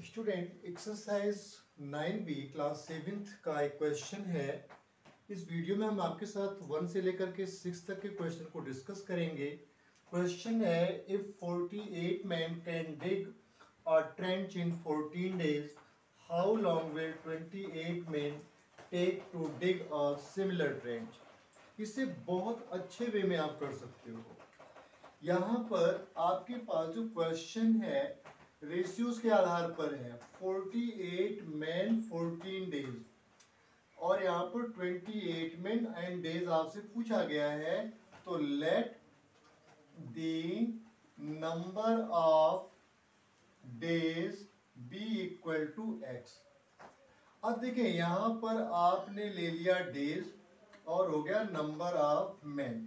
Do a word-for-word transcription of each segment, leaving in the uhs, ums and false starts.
Student exercise nine B class seventh का एक question है। इस वीडियो में हम आपके साथ वन से लेकर के सिक्स तक के क्वेश्चन को डिस्कस करेंगे। क्वेश्चन है, if forty eight man can dig a trench in fourteen days, how long will twenty eight man take to dig a similar trench. इसे बहुत अच्छे वे में आप कर सकते हो। यहाँ पर आपके पास जो क्वेश्चन है रेशियोज के आधार पर है, forty eight man fourteen days, और यहाँ पर twenty eight man and days आपसे पूछा गया है। तो let the number of days be equal to x. अब देखिए यहाँ पर आपने ले लिया डेज और हो गया number of man.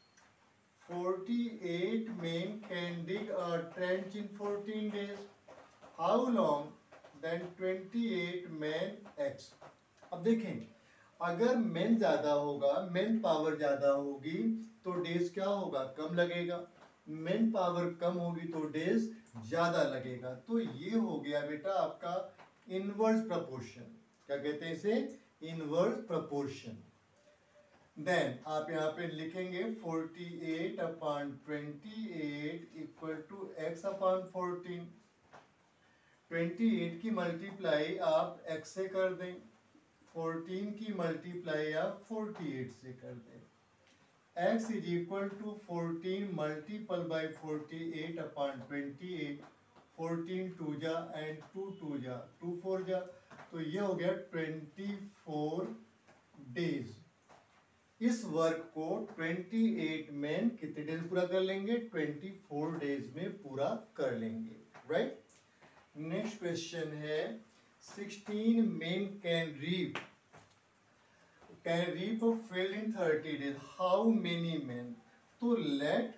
Forty eight men can dig a trench in fourteen days. How long? Then twenty eight men x. अब देखें, अगर men ज्यादा होगा, men पावर ज्यादा होगी तो डेज क्या होगा, कम लगेगा। men पावर कम होगी तो डेज ज्यादा लगेगा। तो ये हो गया बेटा आपका इनवर्स प्रपोर्शन। क्या कहते हैं इसे? Inverse proportion. देन आप यहाँ पे लिखेंगे forty eight upon twenty eight equal to x upon fourteen. Twenty eight की मल्टीप्लाई आप x से कर दें, फोर्टीन की मल्टीप्लाई आप फोर्टी एट से कर दें। x is equal to fourteen multiple by forty eight upon twenty eight. Fourteen two जा एंड टू टू जा, टू फोर जा, तो ये हो गया ट्वेंटी फोर डेज। इस वर्क को ट्वेंटी एट मैन कितने डेज पूरा कर लेंगे? ट्वेंटी फोर डेज में पूरा कर लेंगे, राइट। नेक्स्ट क्वेश्चन है, sixteen man can reap can reap a field in thirty days, how many man? तो let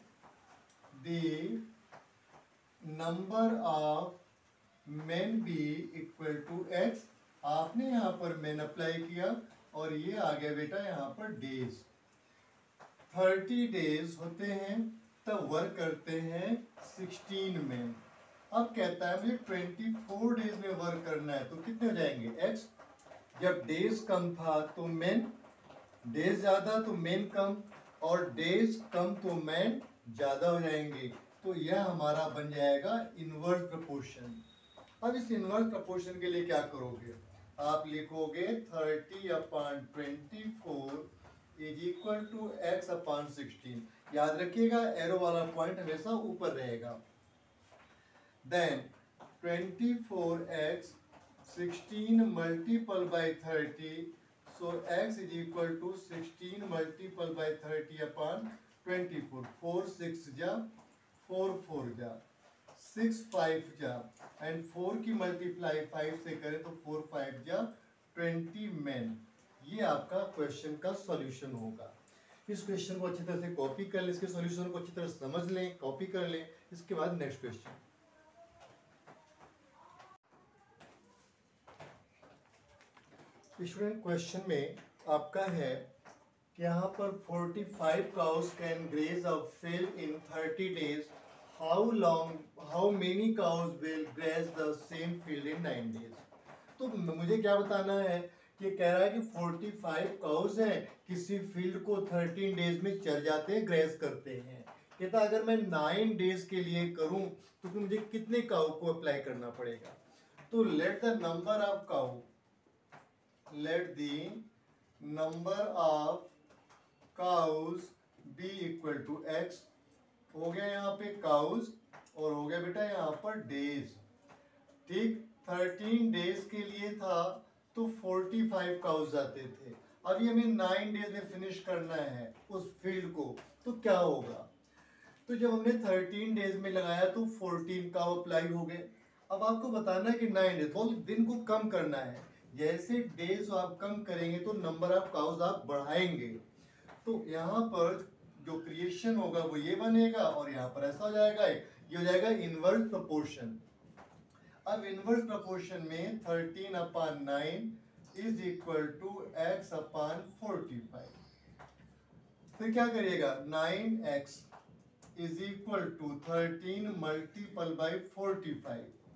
the number of man be equal to x. आपने यहाँ पर मैन अप्लाई किया और ये आ गया बेटा यहाँ पर डेज। थर्टी डेज होते हैं तब वर्क करते हैं सिक्सटीन मैन। अब कहता है मुझे ट्वेंटी फोर डेज में वर्क करना है, तो कितने हो जाएंगे? एक्स। जब डेज कम था तो मैन, डेज ज्यादा तो मैन कम, और डेज कम तो मैन ज्यादा हो जाएंगे। तो यह हमारा बन जाएगा इनवर्स प्रपोर्शन। अब इस इनवर्स प्रपोर्शन के लिए क्या करोगे? आप लिखोगे thirty upon twenty four is equal to x upon sixteen. याद रखिएगा एरो वाला पॉइंट हमेशा ऊपर रहेगा। Then twenty four x sixteen multiple by thirty, so x is equal to sixteen multiple by thirty upon twenty four. Four six जा, four four जा, six five जा, and four की मल्टीप्लाई फाइव से करें तो फोर फाइव जा twenty man. ये आपका क्वेश्चन का सॉल्यूशन होगा। इस क्वेश्चन को अच्छी तरह से कॉपी कर लें, इसके सॉल्यूशन को अच्छी तरह से समझ लें, कॉपी कर लें। इसके बाद नेक्स्ट क्वेश्चन। स्टूडेंट क्वेश्चन में आपका है कि यहाँ पर forty five cows can graze a field in thirty days, How long, how many cows will graze the same field in nine days? तो मुझे क्या बताना है कि कह रहा है कि फोर्टी फाइव काउस हैं, किसी फील्ड को थर्टीन डेज में चर जाते हैं, ग्रेज करते हैं। कहता अगर मैं नाइन डेज के लिए करूं तो फिर मुझे कितने काउ को अप्लाई करना पड़ेगा? तो let the number of cow let the number of cows be equal to x. हो गया यहाँ पे काउस और हो गया बेटा यहाँ पर डेज। ठीक, थर्टीन डेज के लिए था तो फोर्टी फाइव काउस जाते थे। अभी हमें नाइन डेज में फिनिश करना है उस फील्ड को, तो क्या होगा? तो जब हमने थर्टीन डेज में लगाया तो फोर्टीन काउ अप्लाई हो गए। अब आपको बताना है कि नाइन डेज, तो दिन को कम करना है। जैसे डेज आप कम करेंगे तो नंबर ऑफ काउस आप बढ़ाएंगे। तो यहाँ पर जो क्रिएशन होगा वो ये बनेगा और यहाँ पर ऐसा हो जाएगा, ये हो जाएगा इनवर्स प्रपोर्शन। अब इनवर्स प्रपोर्शन में thirteen upon nine is equal to x upon forty five. फिर क्या करिएगा? Nine x is equal to thirteen multiple by forty five.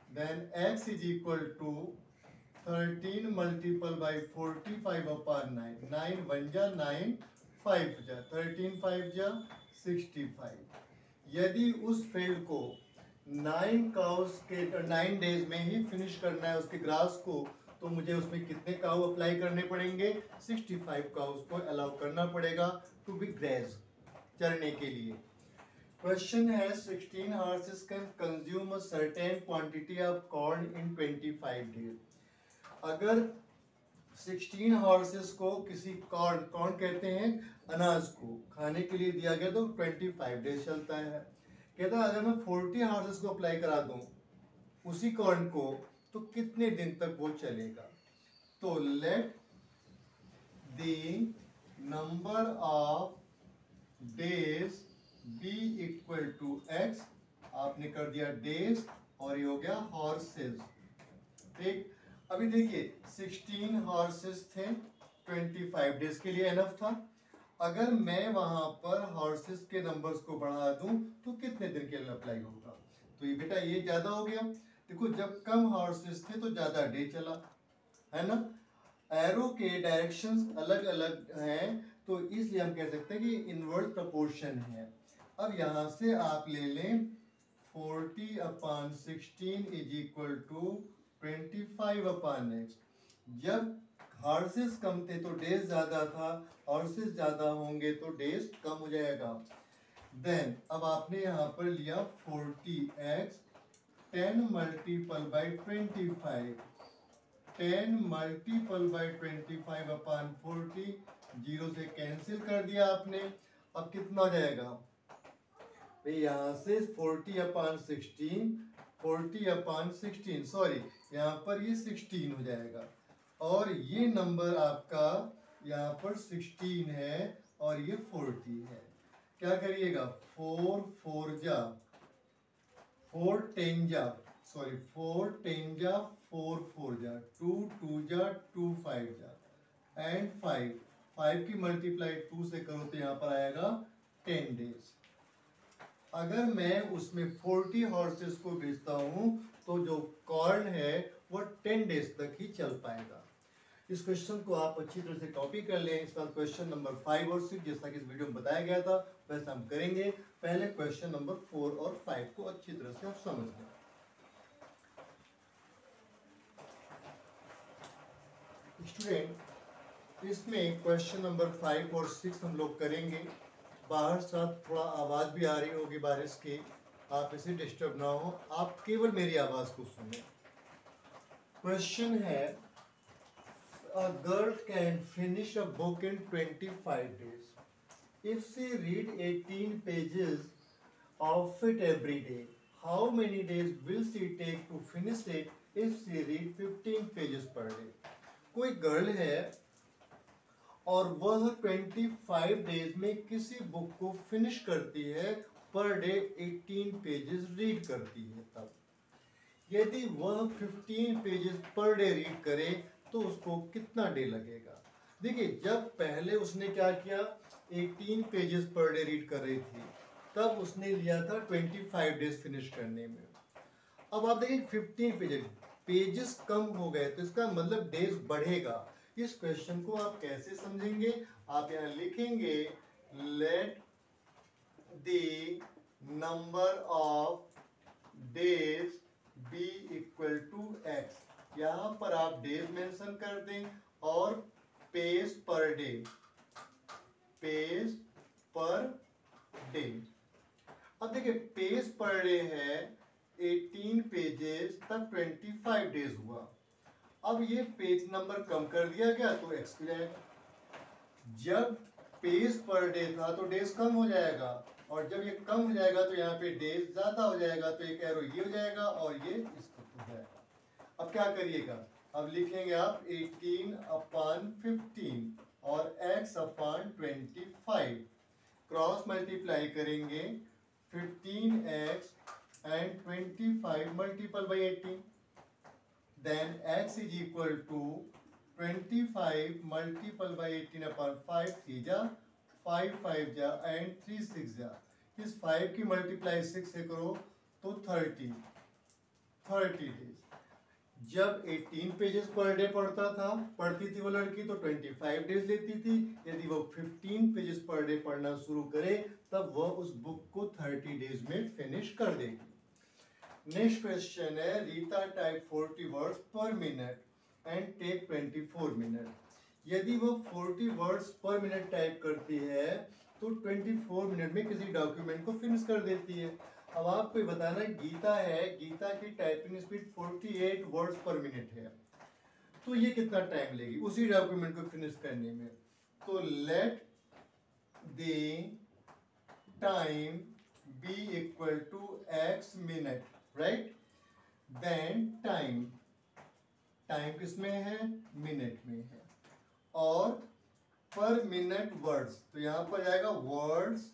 Then x is equal to thirteen multiple by forty five upon nine, nine one जा nine, five जा thirteen, five जा sixty five. यदि उस field को nine cows के nine days में ही finish करना है उसके ग्रास को, तो मुझे उसमें कितने काउ अप्लाई करने पड़ेंगे? सिक्सटी फाइव काउस को अलाउ करना पड़ेगा टू बी ग्रेज, चरने के लिए। क्वेश्चन है sixteen horses can consume a certain quantity of corn in twenty five days. अगर सिक्सटीन हॉर्सेस को किसी कॉर्न, कॉर्न कहते हैं अनाज को, खाने के लिए दिया गया तो ट्वेंटी फाइव डेज चलता है। कहता है अगर मैं फोर्टी हॉर्सेस को अप्लाई करा दूं उसी कॉर्न को तो कितने दिन तक वो चलेगा? तो let the number of days be equal to x, आपने कर दिया डेज और ये हो गया हॉर्सेस। ठीक, अभी देखिए सिक्सटीन हॉर्सेस थे, ट्वेंटी फाइव डेज के लिए एनफ था। अगर मैं वहां पर हॉर्सेस के नंबर्स को बढ़ा दूं तो कितने दिन के लिए अप्लाई होगा? तो ये बेटा ये ज्यादा हो गया। देखो जब कम हॉर्सेस थे तो ज्यादा डे चला, है ना। एरो के डायरेक्शंस अलग अलग हैं तो इसलिए हम कह सकते हैं कि इनवर्स प्रोपोर्शन है। अब यहाँ से आप ले लें forty upon sixteen is equal to twenty five upon x. जब हॉर्सेस कम थे तो डेज ज्यादा था, हॉर्सेस ज्यादा होंगे तो डेज कम हो जाएगा। देन अब आपने यहाँ पर लिया forty x, ten multiple by twenty five, ten multiple by twenty five upon forty, zero से कैंसिल कर दिया आपने। अब कितना हो जाएगा भाई? यहाँ से forty upon sixteen, forty upon sixteen, sorry यहाँ पर ये सिक्सटीन हो जाएगा और ये नंबर आपका यहाँ पर सिक्सटीन है और ये फोर्टी है। क्या करिएगा? फोर फोर जा फोर टेन जा सॉरी फोर टेन जा फोर फोर जा टू टू जा टू फाइव जा एंड फाइव, फाइव की मल्टीप्लाई टू से करो तो यहाँ पर आएगा टेन डेज। अगर मैं उसमें फोर्टी हॉर्सेस को बेचता हूँ तो जो कॉर्न है वो टेन डेज तक ही चल पाएगा। इस क्वेश्चन को आप अच्छी तरह से कॉपी कर लें। इस बार क्वेश्चन नंबर फाइव और सिक्स जैसा कि इस वीडियो में बताया गया था वैसा हम करेंगे। पहले क्वेश्चन नंबर फोर और फाइव को अच्छी तरह से आप समझ लें। स्टूडेंट, इसमें क्वेश्चन नंबर फाइव और सिक्स हम लोग करेंगे। बाहर साथ थोड़ा आवाज़ भी आ रही होगी बारिश की, आप इसे डिस्टर्ब ना हो, आप केवल मेरी आवाज़ को सुनें। क्वेश्चन है a girl can finish a book in twenty-five days if she read eighteen pages of it every day. How many days will she take to finish it if she read fifteen pages per day? कोई girl है और वह पच्चीस days में किसी book को finish करती है, पर डे अठारह पेजेस रीड करती है। तब यदि वह पंद्रह पेजेस पर डे रीड करे तो उसको कितना डे लगेगा? देखिए जब पहले उसने क्या किया, अठारह पेजेस पर डे रीड कर रही थी, तब उसने लिया था पच्चीस डेज फिनिश करने में। अब आप देखिए पंद्रह पेजेस पेजेस कम हो गए तो इसका मतलब डेज बढ़ेगा। इस क्वेश्चन को आप कैसे समझेंगे? आप यहाँ लिखेंगे let the number of days be equal to x. यहाँ पर आप डेज मेंशन कर दें और page per day, page per day. अब देखिए पेज पर डे है अठारह पेजेस तक पच्चीस डेज हुआ। अब ये पेज नंबर कम कर दिया गया तो एक्स हो जाएगा। जब पेज पर डे था तो डेज कम हो जाएगा और जब ये कम हो जाएगा तो यहाँ पे डेज ज्यादा हो जाएगा, तो एक एरो ये हो जाएगा और ये इसको हो जाएगा। अब क्या करिएगा? अब लिखेंगे आप अठारह अपॉन फिफ्टीन और x upon twenty five, cross multiply करेंगे fifteen x and twenty five multiple by eighteen, then x is equal to twenty five multiple by eighteen upon five, three जा फाइव, फाइव जा and three six जा। इस five की मल्टीप्लाई six से करो तो थर्टी, थर्टी डेज। जब एटीन पेजेस पर डे पढ़ता था पढ़ती थी वो लड़की तो ट्वेंटी फाइव डेज लेती थी। यदि वो फिफ्टीन पेजेस पर डे पढ़ना शुरू करे तब वह उस बुक को थर्टी डेज में फिनिश कर देगी। नेक्स्ट क्वेश्चन है, Rita type forty words per minute and take twenty four minute. यदि वो forty words per minute type करती है तो ट्वेंटी फोर मिनट में किसी डॉक्यूमेंट को फिनिश कर देती है। अब आपको ये बताना है, गीता है, गीता की typing speed forty eight words per minute है, तो ये कितना टाइम लेगी उसी डॉक्यूमेंट को फिनिश करने में। तो let the time be equal to x minute, right. Then time, time किसमें है, मिनट में है, और पर मिनट वर्ड्स, तो यहां पर जाएगा words,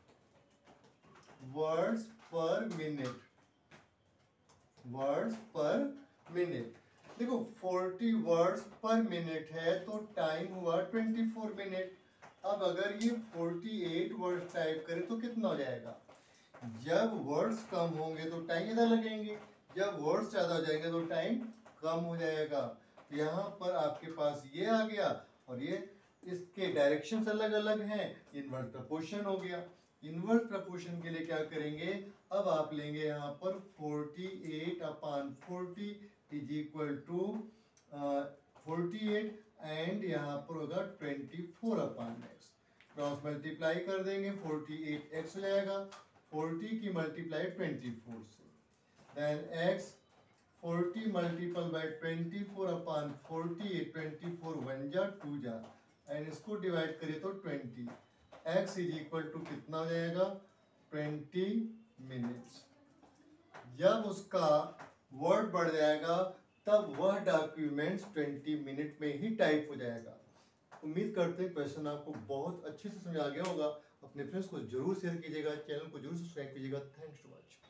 words per minute, words per minute. देखो फोर्टी वर्ड्स पर मिनट है तो टाइम हुआ ट्वेंटी फोर मिनट। अब अगर ये फोर्टी एट वर्ड्स टाइप करे तो कितना हो जाएगा। जब वर्ड्स कम होंगे तो टाइम ज़्यादा लगेंगे, जब वर्ड्स ज़्यादा हो जाएंगे तो टाइम कम हो जाएगा। यहाँ पर आपके पास ये आ गया और ये इसके डायरेक्शंस अलग अलग हैं, इनवर्स प्रपोर्शन हो गया। इनवर्स प्रपोर्शन के लिए क्या करेंगे, अब आप लेंगे यहाँ पर forty eight upon forty is equal to forty eight and यहाँ पर होगा twenty four upon x. Cross multiply कर देंगे, फोर्टी एट एक्स हो जाएगा, फोर्टी की मल्टीप्लाई ट्वेंटी फोर से, then x forty multiple by twenty four upon forty eight, twenty four one जा टू जा एंड इसको डिवाइड करिए तो twenty, x is equal to कितना हो जाएगा, ट्वेंटी मिनट्स। जब उसका वर्ड बढ़ जाएगा तब वह डॉक्यूमेंट्स ट्वेंटी मिनट में ही टाइप हो जाएगा। उम्मीद करते हैं क्वेश्चन आपको बहुत अच्छे से समझ आ गया होगा। अपने फ्रेंड्स को जरूर शेयर कीजिएगा, चैनल को जरूर सब्सक्राइब कीजिएगा। Thanks to watch.